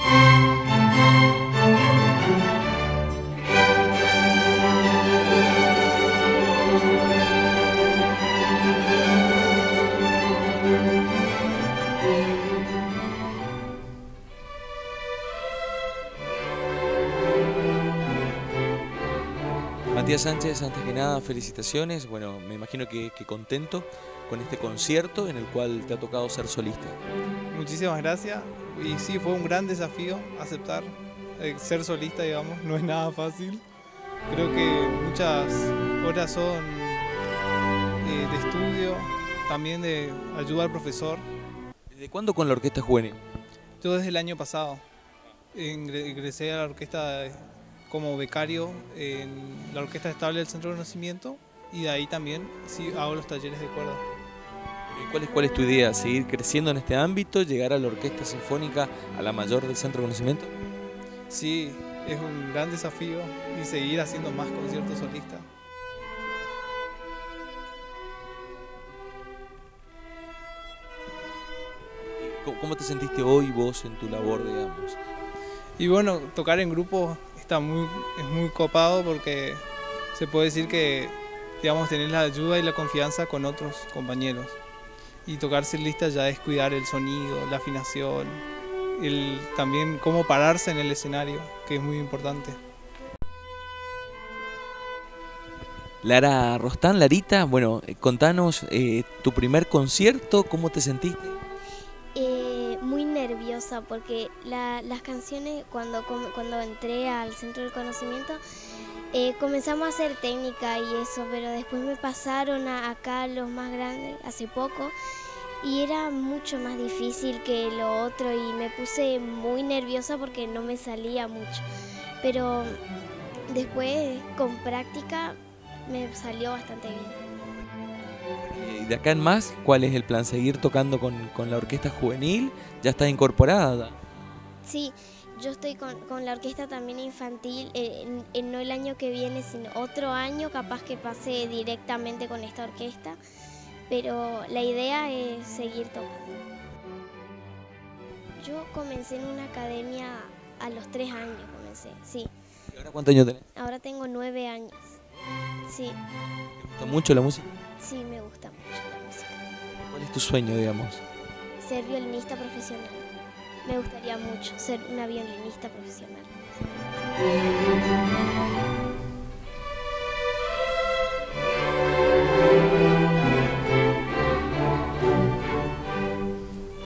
Matías Sánchez, antes que nada, felicitaciones. Bueno, me imagino que contento con este concierto en el cual te ha tocado ser solista. Muchísimas gracias. Y sí, fue un gran desafío aceptar ser solista, digamos, no es nada fácil. Creo que muchas horas son de estudio, también de ayuda al profesor. ¿Desde cuándo con la Orquesta Juvenil? Yo desde el año pasado ingresé a la orquesta como becario en la Orquesta Estable del Centro de Conocimiento y de ahí también sí hago los talleres de cuerda. ¿Cuál es tu idea? ¿Seguir creciendo en este ámbito? ¿Llegar a la Orquesta Sinfónica, a la mayor del Centro de Conocimiento? Sí, es un gran desafío y seguir haciendo más conciertos solistas. ¿Cómo te sentiste hoy vos en tu labor, digamos? Y bueno, tocar en grupo es muy copado porque se puede decir que, digamos, tener la ayuda y la confianza con otros compañeros. Y tocar solista ya es cuidar el sonido, la afinación, también cómo pararse en el escenario, que es muy importante. Lara Rostán, Larita, bueno, contanos tu primer concierto, ¿cómo te sentiste? Muy nerviosa porque las canciones cuando entré al Centro del Conocimiento comenzamos a hacer técnica y eso, pero después me pasaron acá los más grandes hace poco y era mucho más difícil que lo otro y me puse muy nerviosa porque no me salía mucho, pero después con práctica me salió bastante bien. Y de acá en más, ¿cuál es el plan? ¿Seguir tocando con la Orquesta Juvenil? ¿Ya estás incorporada? Sí, yo estoy con la orquesta también infantil, no el año que viene, sino otro año, capaz que pase directamente con esta orquesta, pero la idea es seguir tocando. Yo comencé en una academia a los 3 años, sí. ¿Y ahora cuántos años tenés? Ahora tengo 9 años, sí. ¿Te gusta mucho la música? Sí, me gusta mucho la música. ¿Cuál es tu sueño, digamos? Ser violinista profesional. Me gustaría mucho ser una violinista profesional.